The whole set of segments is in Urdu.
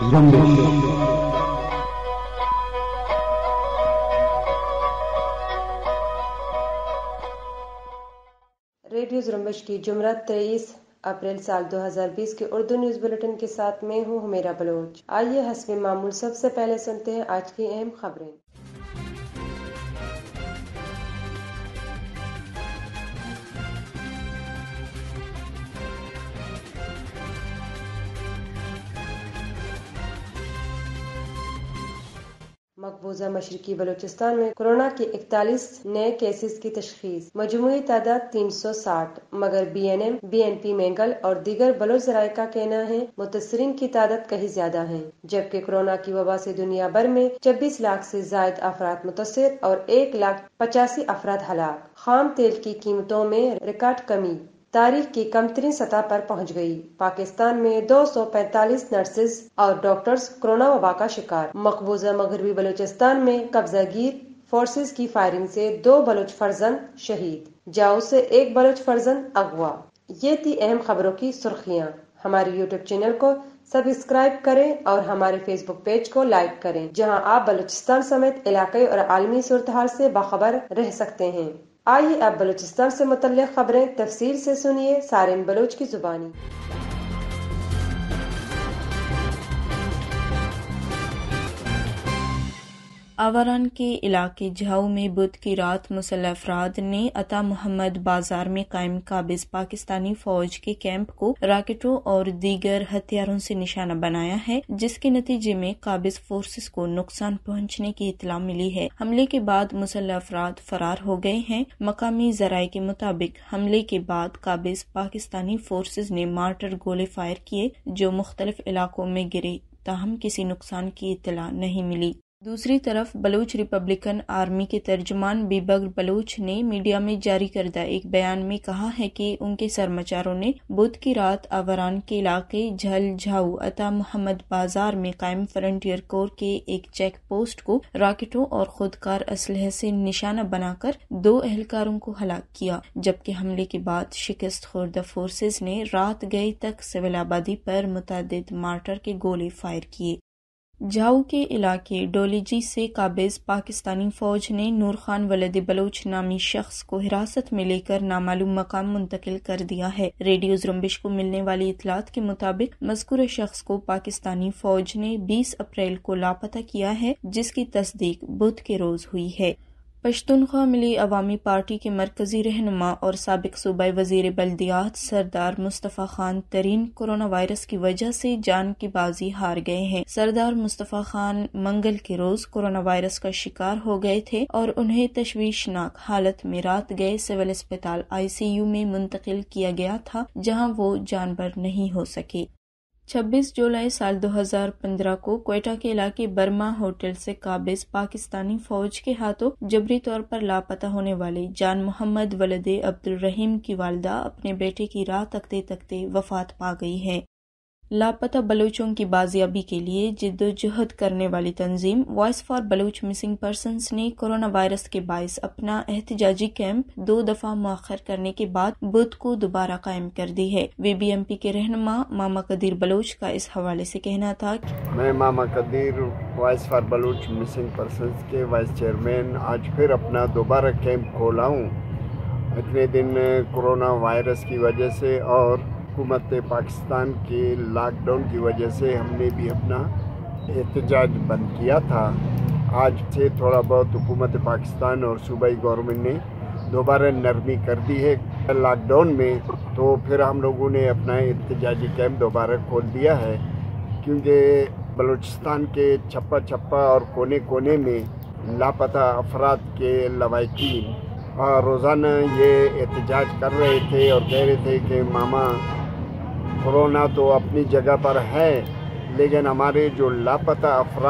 ریڈیو زرمبش کی جمعرات 23 اپریل سال 2020 کے اردو نیوز بلیٹن کے ساتھ میں ہوں حمیرہ بلوچ۔ آئیے حسب معمول سب سے پہلے سنتے ہیں آج کی اہم خبریں۔ مقبوضہ مشرقی بلوچستان میں کورونا کے 41 نئے کیسز کی تشخیص، مجموعی تعداد 360، مگر B N M, B N P Mengal اور دیگر بلوچ ذرائع کا کہنا ہے متاثرین کی تعداد کہیں زیادہ ہے، جبکہ کورونا کی وبا سے دنیا بھر میں 26 لاکھ سے زائد افراد متاثر اور 1,85,000 افراد ہلاک۔ خام تیل کی قیمتوں میں ریکارڈ کمی، تاریخ کی کم ترین سطح پر پہنچ گئی۔ پاکستان میں 245 نرسز اور ڈاکٹرز کورونا وبا کا شکار۔ مقبوضہ مغربی بلوچستان میں قبضہ گیر فورسز کی فائرنگ سے 2 بلوچ فرزند شہید، جاؤ سے 1 بلوچ فرزند اغوا۔ یہ تھی اہم خبروں کی سرخیاں۔ ہمارے یوٹیوب چینل کو سبسکرائب کریں اور ہمارے فیس بک پیج کو لائک کریں، جہاں آپ بلوچستان سمیت علاقائی اور عالمی صورتحال سے باخبر رہ سکتے ہیں۔ آئیے اب بلوچستان سے متعلق خبریں تفصیل سے سنیے سارن بلوچ کی زبانی۔ آوران کے علاقے جھاؤ میں بدھ کی رات مسلح افراد نے عطا محمد بازار میں قائم قابض پاکستانی فوج کے کیمپ کو راکٹوں اور دیگر ہتھیاروں سے نشانہ بنایا ہے، جس کے نتیجے میں قابض فورسز کو نقصان پہنچنے کی اطلاع ملی ہے۔ حملے کے بعد مسلح افراد فرار ہو گئے ہیں۔ مقامی ذرائع کے مطابق حملے کے بعد قابض پاکستانی فورسز نے مارٹر گولے فائر کیے جو مختلف علاقوں میں گرے، تاہم کسی نقصان کی اطلاع نہیں ملی۔ دوسری طرف بلوچ ریپبلکن آرمی کے ترجمان بیبر بلوچ نے میڈیا میں جاری کردہ ایک بیان میں کہا ہے کہ ان کے سرمچاروں نے بدھ کی رات آوران کے علاقے جھل جھاؤ عطا محمد بازار میں قائم فرنٹیئر کور کے ایک چیک پوسٹ کو راکٹوں اور خودکار اسلحے سے نشانہ بنا کر 2 اہلکاروں کو ہلاک کیا، جبکہ حملے کے بعد شکست خوردہ فورسز نے رات گئے تک سول آبادی پر متعدد مارٹر کے گولے فائر کیے۔ جھاؤ کے علاقے ڈولیجی سے قابض پاکستانی فوج نے نور خان ولد بلوچ نامی شخص کو حراست میں لے کر نامعلوم مقام منتقل کر دیا ہے۔ ریڈیو زرمبش کو ملنے والی اطلاعات کے مطابق مذکورہ شخص کو پاکستانی فوج نے 20 اپریل کو لاپتہ کیا ہے، جس کی تصدیق بدھ کے روز ہوئی ہے۔ پشتونخوا ملی عوامی پارٹی کے مرکزی رہنما اور سابق صوبائی وزیر بلدیات سردار مصطفیٰ خان ترین کورونا وائرس کی وجہ سے جان کی بازی ہار گئے ہیں۔ سردار مصطفیٰ خان منگل کے روز کورونا وائرس کا شکار ہو گئے تھے اور انہیں تشویشناک حالت میں رات گئے سول اسپتال ICU میں منتقل کیا گیا تھا، جہاں وہ جان بر نہیں ہو سکے۔ 26 جولائی سال 2015 کو کوئٹہ کے علاقے برما ہوٹل سے قابض پاکستانی فوج کے ہاتھوں جبری طور پر لاپتہ ہونے والے جان محمد ولد عبد الرحیم کی والدہ اپنے بیٹے کی راہ تکتے تکتے وفات پا گئی ہے۔ لاپتہ بلوچوں کی بازیابی کے لیے جد و جہد کرنے والی تنظیم voice for Baloch missing persons نے کورونا وائرس کے باعث اپنا احتجاجی کیمپ 2 دفعہ مؤخر کرنے کے بعد بدھ کو دوبارہ قائم کر دی ہے۔ VBMP کے رہنما ماما قدیر بلوچ کا اس حوالے سے کہنا تھا کہ میں Mama Qadeer voice for Baloch missing persons کے وائس چیئرمین آج پھر اپنا دوبارہ کیمپ کھولا ہوں۔ اتنے دن کورونا وائرس کی وجہ سے اور حکومت پاکستان کے لاک ڈاؤن کی وجہ سے ہم نے بھی اپنا احتجاج بند کیا تھا۔ آج سے تھوڑا بہت حکومت پاکستان اور صوبائی گورنمنٹ نے دوبارہ نرمی کر دی ہے لاک ڈاؤن میں، تو پھر ہم لوگوں نے اپنا احتجاجی کیمپ دوبارہ کھول دیا ہے، کیونکہ بلوچستان کے چھپا چھپا اور کونے کونے میں لاپتہ افراد کے لواحقین روزانہ یہ احتجاج کر رہے تھے اور کہہ رہے تھے کہ ماما کورونا تو اپنی جگہ پر ہے، لیکن ہمارے جو لاپتہ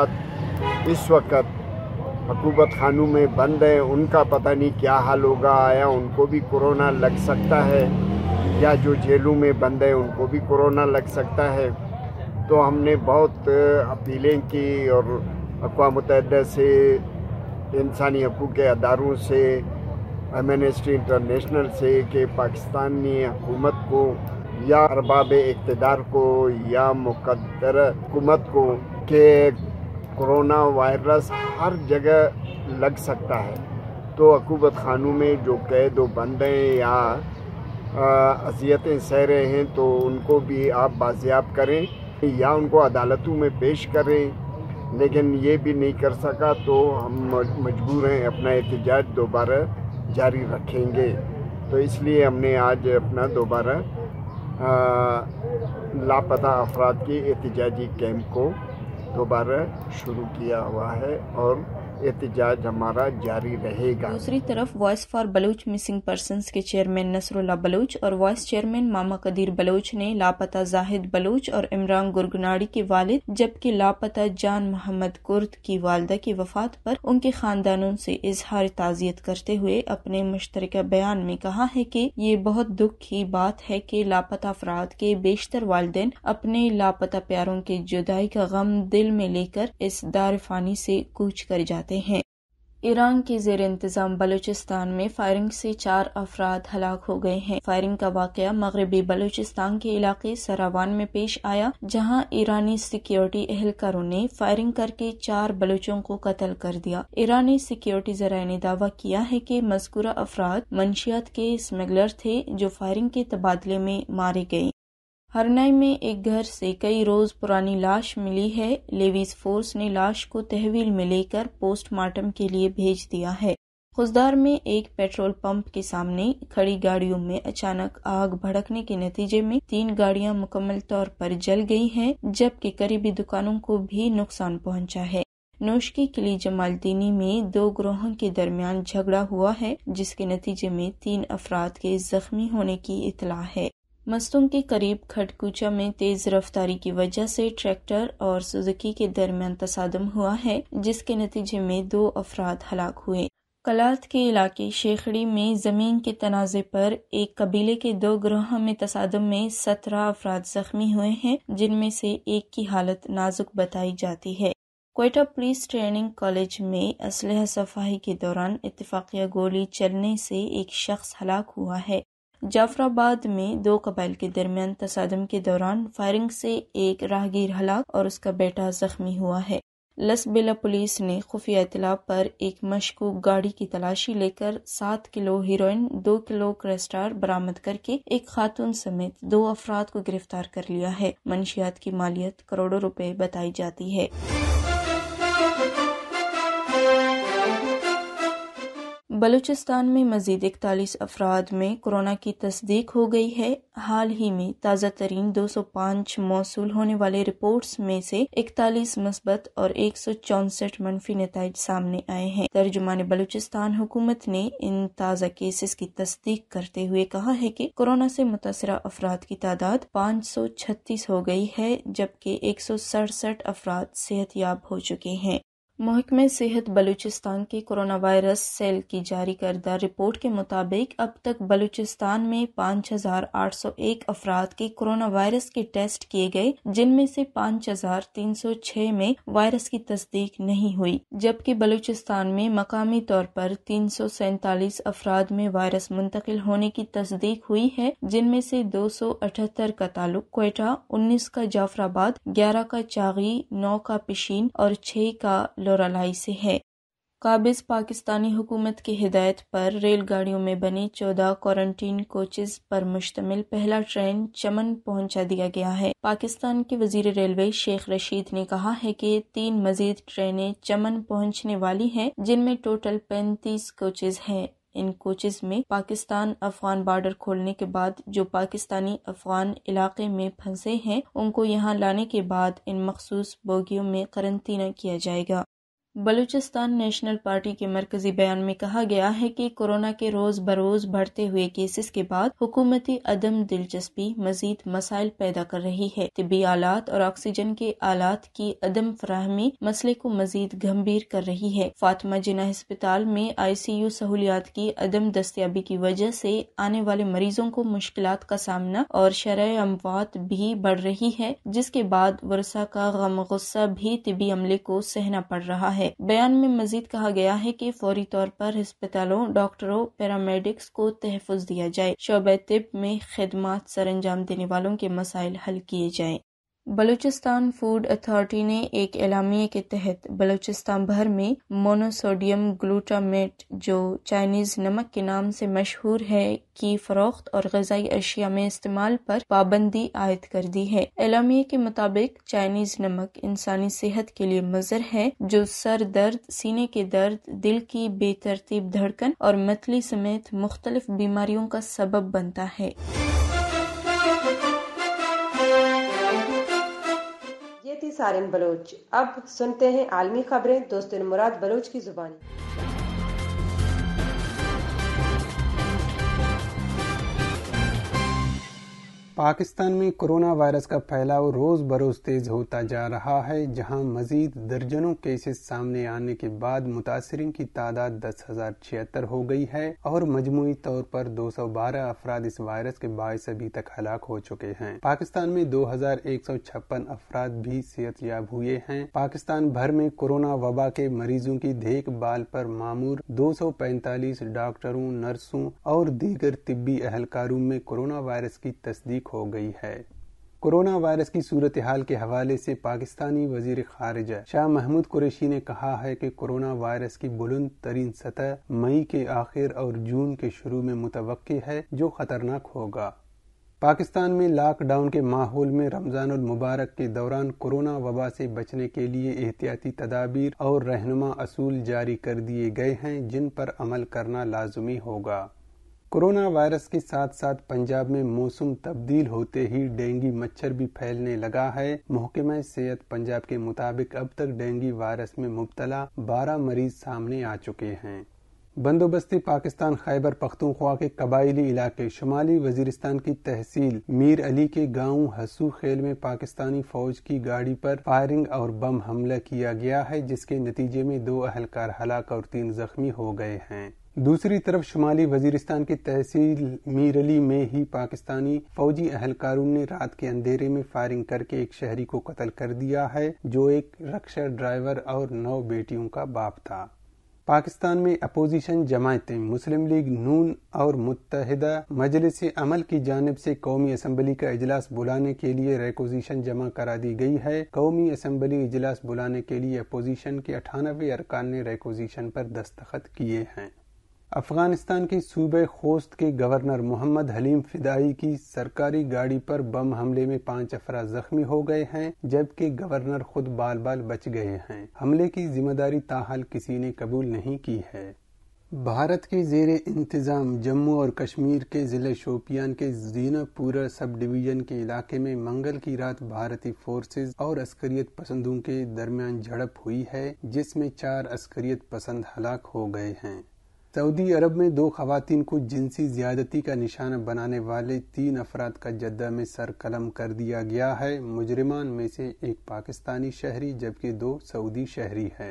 افراد اس وقت حکومت خانوں میں بند ہیں، ان کا پتہ نہیں کیا حال ہوگا، آیا ان کو بھی کورونا لگ سکتا ہے یا جو جیلوں میں بند ہیں ان کو بھی کورونا لگ سکتا ہے۔ تو ہم نے بہت اپیلیں کی اور اقوام متحدہ سے، انسانی حقوق کے اداروں سے، ایمنسٹی انٹرنیشنل سے کہ پاکستانی حکومت کو या अरबाब इक़्तिदार को या मुक़द्दर हुकूमत को कि कोरोना वायरस हर जगह लग सकता है, तो अक़ूबत खानों में जो कैद व बंद हैं या अज़ियतें सह रहे हैं तो उनको भी आप बाज़ियाब करें या उनको अदालतों में पेश करें। लेकिन ये भी नहीं कर सका तो हम मजबूर हैं अपना एहतजाज दोबारा जारी रखेंगे। तो इसलिए हमने आज अपना दोबारा लापता अफराद के एहतजाजी कैंप को दोबारा शुरू किया हुआ है और एहतजाज हमारा जारी रहेगा। दूसरी तरफ voice for Baloch missing persons के चेयरमैन नसरुल्लाह बलूच और वाइस चेयरमैन मामा कदीर बलूच ने लापता जाहिद बलूच और इमरान गुरगनाड़ी के वालिद जबकि लापता जान मोहम्मद कुर्द की वालदा की वफात पर उनके खानदानों से इजहार ताज़ियत करते हुए अपने मुश्तरका बयान में कहा है कि ये बहुत दुख की बात है कि लापता अफराद के बेशतर वालिदैन अपने लापता प्यारों के जुदाई का गम दिल में लेकर इस दारफानी से कूच कर जाते हैं। ईरान के ज़ेर इंतजाम बलूचिस्तान में फायरिंग से 4 अफराद हलाक हो गए हैं। फायरिंग का वाक़या मगरबी बलूचिस्तान के इलाके सरावान में पेश आया, जहां ईरानी सिक्योरिटी एहलकारों ने फायरिंग करके 4 बलूचों को कत्ल कर दिया। ईरानी सिक्योरिटी ज़राए ने दावा किया है कि मज़कूरा अफराद मंशियात के स्मगलर थे जो फायरिंग के तबादले में मारे गए। हरनाई में एक घर से कई रोज पुरानी लाश मिली है। लेविस फोर्स ने लाश को तहवील में लेकर पोस्टमार्टम के लिए भेज दिया है। खुजदार में एक पेट्रोल पंप के सामने खड़ी गाड़ियों में अचानक आग भड़कने के नतीजे में 3 गाड़ियां मुकम्मल तौर पर जल गई हैं, जबकि करीबी दुकानों को भी नुकसान पहुंचा है। नोशकी किली जमालदीनी में 2 ग्रोहों के दरमियान झगड़ा हुआ है, जिसके नतीजे में 3 अफराद के जख्मी होने की इतला है। मस्तूम के करीब खटकुचा में तेज रफ्तारी की वजह से ट्रैक्टर और सुजुकी के दरमियान तसादम हुआ है, जिसके नतीजे में 2 अफराद हलाक हुए। कलात के इलाके शेखड़ी में जमीन के तनाज़े पर एक कबीले के 2 ग्रोह में तसादम में 17 अफराद जख्मी हुए हैं, जिनमें से एक की हालत नाजुक बताई जाती है। क्वेटा पुलिस ट्रेनिंग कॉलेज में असलहा सफाही के दौरान इत्तफाकिया गोली चलने से एक शख्स हलाक हुआ है। जाफराबाद में 2 कबाइल के दरमियान तसादम के दौरान फायरिंग से एक राहगीर हलाक और उसका बेटा जख्मी हुआ है। लसबेला पुलिस ने खुफिया इत्तला पर एक मशकूक गाड़ी की तलाशी लेकर 7 किलो हीरोइन, 2 किलो क्रिस्टाल बरामद करके एक खातून समेत 2 अफराद को गिरफ्तार कर लिया है। मंशियात की मालियत करोड़ों रुपए बताई जाती है। बलूचिस्तान में मजीद 41 अफराद में कोरोना की तस्दीक हो गई है। हाल ही में ताज़ा तरीन 205 मौसूल होने वाले रिपोर्ट्स में से 41 मुस्बत और 164 मनफी नताइज सामने आए हैं। तर्जुमान बलूचिस्तान हुकूमत ने इन ताज़ा केसेस की तस्दीक करते हुए कहा है कि कोरोना से मुतासरा अफराद की तादाद 536 हो गई है, जबकि 167 अफराद सेहतयाब हो चुके हैं। महकमे सेहत बलूचिस्तान के कोरोना वायरस सेल की जारी करदा रिपोर्ट के मुताबिक अब तक बलूचिस्तान में 5,801 अफराद के कोरोना वायरस के टेस्ट किए गए, जिनमें से 5,306 में वायरस की तस्दीक नहीं हुई, जबकि बलूचिस्तान में मकामी तौर पर 347 अफराद में वायरस मुंतकिल होने की तस्दीक हुई है, जिनमें से 278 का ताल्लुक क्वेटा, 19 का जाफराबाद, 11 का चागी, 9 का पिशीन और 6 का लोरालाई से है। काबिज पाकिस्तानी हुकूमत की हिदायत पर रेलगाड़ियों में बने 14 क्वारंटीन कोचेज पर मुश्तमिल पहला ट्रेन चमन पहुंचा दिया गया है। पाकिस्तान के वजीर रेलवे शेख रशीद ने कहा है कि 3 मजीद ट्रेनें चमन पहुंचने वाली हैं, जिनमें टोटल 35 कोचेज हैं। इन कोचेज में पाकिस्तान अफगान बॉर्डर खोलने के बाद जो पाकिस्तानी अफगान इलाके में फंसे हैं, उनको यहां लाने के बाद इन मखसूस बोगियों में करंतना किया जाएगा। बलूचिस्तान नेशनल पार्टी के मरकजी बयान में कहा गया है कि कोरोना के रोज बरोज बढ़ते हुए केसेस के बाद हुकूमती अदम दिलचस्पी मजीद मसाइल पैदा कर रही है। तिब्बी आलात और ऑक्सीजन के आलात की अदम फराहमी मसले को मजीद गंभीर कर रही है। फातिमा जिन्ना अस्पताल में ICU सहूलियात की अदम दस्तयाबी की वजह से आने वाले मरीजों को मुश्किलात का सामना और शरह अमवात भी बढ़ रही है, जिसके बाद वर्षा का गम गुस्सा भी तिब्बी अमले को सहना पड़ रहा है। ہے। بیان میں مزید کہا گیا ہے کہ فوری طور پر ہسپتالوں، ڈاکٹروں، پیرامیڈکس کو تحفظ دیا جائے، شعبہ طب میں خدمات سر انجام دینے والوں کے مسائل حل کیے جائیں۔ بلوچستان فوڈ اتھارٹی نے ایک اعلامیے کے تحت بلوچستان بھر میں مونوسوڈیم گلوٹامیٹ، جو چائنیز نمک کے نام سے مشہور ہے، کی فروخت اور غذائی اشیاء میں استعمال پر پابندی عائد کر دی ہے۔ اعلامیے کے مطابق چائنیز نمک انسانی صحت کے لیے مضر ہے، جو سر درد، سینے کے درد، دل کی بے ترتیب دھڑکن اور متلی سمیت مختلف بیماریوں کا سبب بنتا ہے۔ سارن بلوچ۔ اب سنتے ہیں عالمی خبریں دوستن مراد بلوچ کی زبانی۔ پاکستان میں کورونا وائرس کا پھیلاؤ روز بروز تیز ہوتا جا رہا ہے، جہاں مزید درجنوں کیسز سامنے آنے کے بعد متاثرین کی تعداد 10,076 ہو گئی ہے اور مجموعی طور پر 212 افراد اس وائرس کے باعث ابھی تک ہلاک ہو چکے ہیں۔ پاکستان میں 2,156 افراد بھی صحت یاب ہوئے ہیں۔ پاکستان بھر میں کورونا وبا کے مریضوں کی دیکھ بھال پر مامور 245 ڈاکٹروں، نرسوں اور دیگر طبی اہلکاروں میں کورونا وائرس کی تصدیق ہو گئی ہے۔ کورونا وائرس کی صورتحال کے حوالے سے پاکستانی وزیر خارجہ شاہ محمود قریشی نے کہا ہے کہ کورونا وائرس کی بلند ترین سطح مئی کے آخر اور جون کے شروع میں متوقع ہے، جو خطرناک ہوگا۔ پاکستان میں لاک ڈاؤن کے ماحول میں رمضان المبارک کے دوران کورونا وبا سے بچنے کے لیے احتیاطی تدابیر اور رہنما اصول جاری کر دیے گئے ہیں، جن پر عمل کرنا لازمی ہوگا۔ کورونا وائرس کے ساتھ ساتھ پنجاب میں موسم تبدیل ہوتے ہی ڈینگی مچھر بھی پھیلنے لگا ہے۔ محکمہ صحت پنجاب کے مطابق اب تک ڈینگی وائرس میں مبتلا 12 مریض سامنے آ چکے ہیں۔ بندوبستی پاکستان خیبر پختونخوا کے قبائلی علاقے شمالی وزیرستان کی تحصیل میر علی کے گاؤں حسو خیل میں پاکستانی فوج کی گاڑی پر فائرنگ اور بم حملہ کیا گیا ہے، جس کے نتیجے میں 2 اہلکار ہلاک اور 3 زخمی ہو گئے ہیں۔ دوسری طرف شمالی وزیرستان کی تحصیل میر علی میں ہی پاکستانی فوجی اہلکاروں نے رات کے اندھیرے میں فائرنگ کر کے ایک شہری کو قتل کر دیا ہے، جو ایک رکشہ ڈرائیور اور 9 بیٹیوں کا باپ تھا۔ پاکستان میں اپوزیشن جماعتیں مسلم لیگ نون اور متحدہ مجلس عمل کی جانب سے قومی اسمبلی کا اجلاس بلانے کے لیے ریکوزیشن جمع کرا دی گئی ہے۔ قومی اسمبلی اجلاس بلانے کے لیے اپوزیشن کے 98 ارکان نے ریکوزیشن پر دستخط کیے ہیں۔ افغانستان کے صوبہ خوست کے گورنر محمد حلیم فدائی کی سرکاری گاڑی پر بم حملے میں 5 افراد زخمی ہو گئے ہیں، جبکہ گورنر خود بال بال بچ گئے ہیں۔ حملے کی ذمہ داری تاحال کسی نے قبول نہیں کی ہے۔ بھارت کے زیر انتظام جموں اور کشمیر کے ضلع شوپیان کے زینا پورہ سب ڈویژن کے علاقے میں منگل کی رات بھارتی فورسز اور عسکریت پسندوں کے درمیان جھڑپ ہوئی ہے، جس میں 4 عسکریت پسند ہلاک ہو گئے ہیں۔ سعودی عرب میں 2 خواتین کو جنسی زیادتی کا نشانہ بنانے والے 3 افراد کا جدہ میں سر قلم کر دیا گیا ہے۔ مجرمان میں سے ایک پاکستانی شہری جبکہ 2 سعودی شہری ہیں۔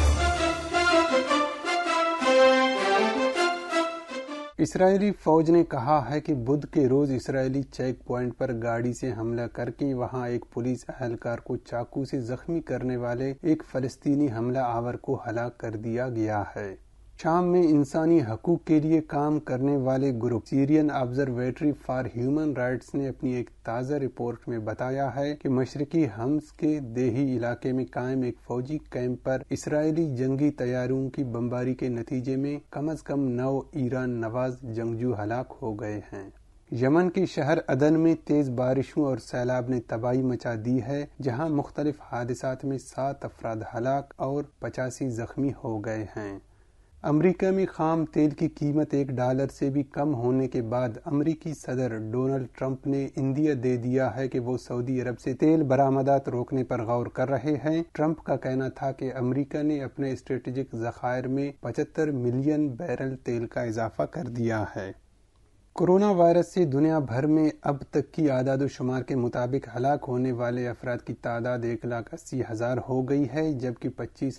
اسرائیلی فوج نے کہا ہے کہ بدھ کے روز اسرائیلی چیک پوائنٹ پر گاڑی سے حملہ کر کے وہاں ایک پولیس اہلکار کو چاقو سے زخمی کرنے والے ایک فلسطینی حملہ آور کو ہلاک کر دیا گیا ہے۔ شام میں انسانی حقوق کے لیے کام کرنے والے group Syrian observatory for human rights نے اپنی ایک تازہ رپورٹ میں بتایا ہے کہ مشرقی حمص کے دیہی علاقے میں قائم ایک فوجی کیمپ پر اسرائیلی جنگی طیاروں کی بمباری کے نتیجے میں کم از کم 9 ایران نواز جنگجو ہلاک ہو گئے ہیں۔ یمن کے شہر عدن میں تیز بارشوں اور سیلاب نے تباہی مچا دی ہے، جہاں مختلف حادثات میں 7 افراد ہلاک اور 85 زخمی ہو گئے ہیں۔ امریکہ میں خام تیل کی قیمت $1 سے بھی کم ہونے کے بعد امریکی صدر ڈونلڈ ٹرمپ نے اندیا دے دیا ہے کہ وہ سعودی عرب سے تیل برآمدات روکنے پر غور کر رہے ہیں۔ ٹرمپ کا کہنا تھا کہ امریکہ نے اپنے اسٹریٹجک ذخائر میں 75 ملین بیرل تیل کا اضافہ کر دیا ہے۔ کورونا وائرس سے دنیا بھر میں اب تک کی اعداد و شمار کے مطابق ہلاک ہونے والے افراد کی تعداد 1,80,000 ہو گئی ہے، جبکہ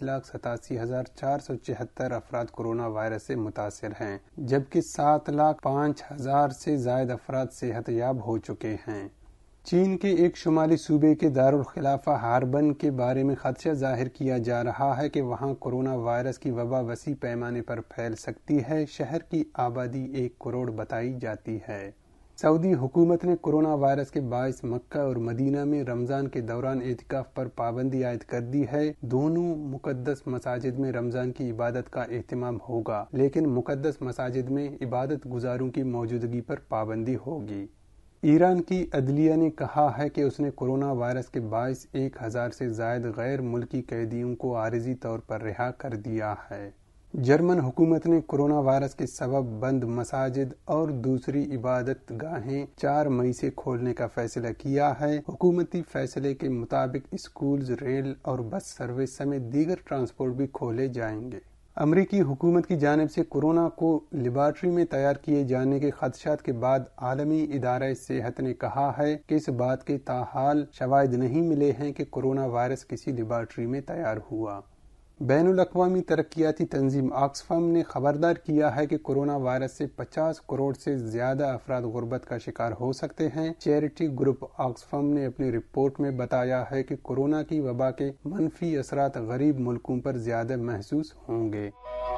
25,87,474 افراد کورونا وائرس سے متاثر ہیں، جبکہ 7,05,000 سے زائد افراد صحت یاب ہو چکے ہیں۔ چین کے ایک شمالی صوبے کے دارالخلافہ ہاربن کے بارے میں خدشہ ظاہر کیا جا رہا ہے کہ وہاں کورونا وائرس کی وبا وسیع پیمانے پر پھیل سکتی ہے۔ شہر کی آبادی 1 کروڑ بتائی جاتی ہے۔ سعودی حکومت نے کورونا وائرس کے باعث مکہ اور مدینہ میں رمضان کے دوران اعتکاف پر پابندی عائد کر دی ہے۔ دونوں مقدس مساجد میں رمضان کی عبادت کا اہتمام ہوگا، لیکن مقدس مساجد میں عبادت گزاروں کی موجودگی پر پابندی ہوگی۔ ایران کی عدلیہ نے کہا ہے کہ اس نے کورونا وائرس کے باعث 1000 سے زائد غیر ملکی قیدیوں کو عارضی طور پر رہا کر دیا ہے۔ جرمن حکومت نے کورونا وائرس کے سبب بند مساجد اور دوسری عبادت گاہیں 4 مئی سے کھولنے کا فیصلہ کیا ہے۔ حکومتی فیصلے کے مطابق اسکولز، ریل اور بس سروس سمیت دیگر ٹرانسپورٹ بھی کھولے جائیں گے۔ امریکی حکومت کی جانب سے کورونا کو لیبارٹری میں تیار کیے جانے کے خدشات کے بعد عالمی ادارہ صحت نے کہا ہے کہ اس بات کے تاحال شواہد نہیں ملے ہیں کہ کورونا وائرس کسی لیبارٹری میں تیار ہوا۔ بین الاقوامی ترقیاتی تنظیم آکسفم نے خبردار کیا ہے کہ کورونا وائرس سے 50 کروڑ سے زیادہ افراد غربت کا شکار ہو سکتے ہیں۔ چیریٹی گروپ آکسفم نے اپنی رپورٹ میں بتایا ہے کہ کورونا کی وبا کے منفی اثرات غریب ملکوں پر زیادہ محسوس ہوں گے۔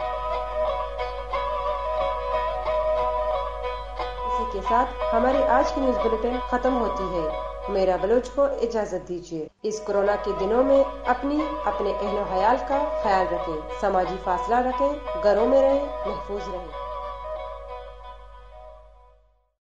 اسی کے ساتھ ہماری آج کی نیوز بلیٹن ختم ہوتی ہے۔ میرا بلوچ کو اجازت دیجیے۔ اس کورونا کے دنوں میں اپنے اہل و عیال کا خیال رکھیں، سماجی فاصلہ رکھیں، گھروں میں رہیں، محفوظ رہیں۔